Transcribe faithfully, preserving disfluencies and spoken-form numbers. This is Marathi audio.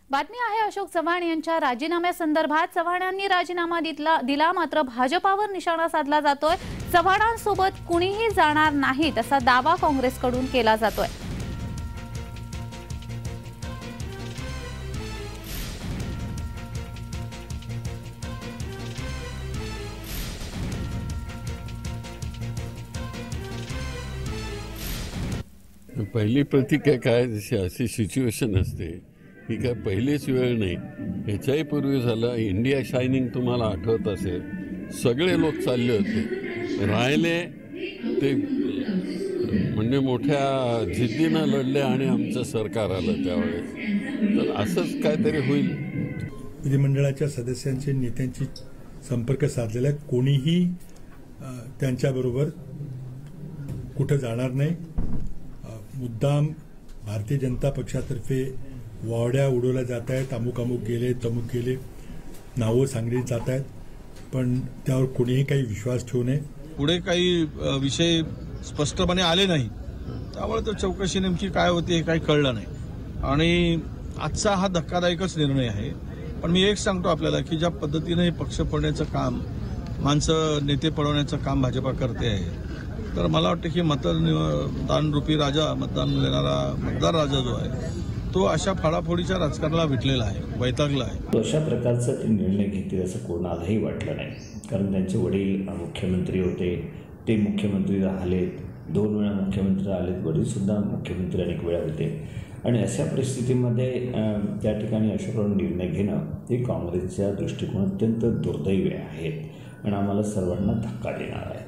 बातमी आहे अशोक चव्हाण यांच्या राजीनाम्यासंदर्भात। चव्हाणांनी राजीनामा दिला दिला मात्र भाजपावर निशाणा साधला जातोय। चव्हाणांसोबत कुणीही जाणार नाहीत असा दावा काँग्रेसकडून केला जातोय। पहिली प्रतिक्रिया काय जशी अशी सिच्युएशन असते ही काय पहिलीच वेळ नाही। ह्याच्याही पूर्वी झालं इंडिया शायनिंग, तुम्हाला आठवत असेल, सगळे लोक चालले होते, राहिले ते म्हणजे मोठ्या जिद्दीनं लढले आणि आमचं सरकार आलं त्यावेळेस। तर असंच काहीतरी होईल। विधिमंडळाच्या सदस्यांचे नेत्यांची संपर्क साधलेला कोणीही त्यांच्याबरोबर कुठं जाणार नाही। मुद्दाम भारतीय जनता पक्षातर्फे वावड्या उडवल्या जात आहेत, अमुक अमुक गेले तमुक गेले नावं सांगली जात आहेत, पण त्यावर कोणीही काही विश्वास ठेवू नये। पुढे काही विषय स्पष्टपणे आले नाही, त्यामुळे तो चौकशी नेमकी काय होती हे काही कळलं नाही आणि आजचा हा धक्कादायकच निर्णय आहे। पण मी एक सांगतो आपल्याला की ज्या पद्धतीने हे पक्ष पडण्याचं काम, माणसं नेते पडवण्याचं काम भाजपा करते आहे, तर मला वाटतं की मतदान रूपी राजा, मतदान देणारा मतदार राजा जो आहे तो अशा फाडाफोडीच्या राजकारणाला विटलेला आहे, वैतागला आहे। अशा प्रकारचा ते निर्णय घेतील असं कोणालाही वाटलं नाही, कारण त्यांचे वडील मुख्यमंत्री होते, ते मुख्यमंत्री राहिलेत, दोन वेळा मुख्यमंत्री राहिलेत, वडीलसुद्धा मुख्यमंत्री अनेक वेळा होते आणि अशा परिस्थितीमध्ये त्या ठिकाणी अशा निर्णय घेणं हे काँग्रेसच्या दृष्टिकोन अत्यंत दुर्दैवी आहे आणि आम्हाला सर्वांना धक्का देणार आहे।